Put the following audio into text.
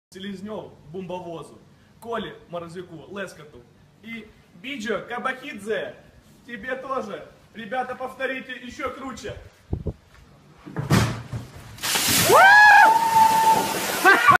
Селезнев Бумбовозу, Коле Морозюку, Лескоту и Биджо Кабахидзе. Тебе тоже. Ребята, повторите еще круче.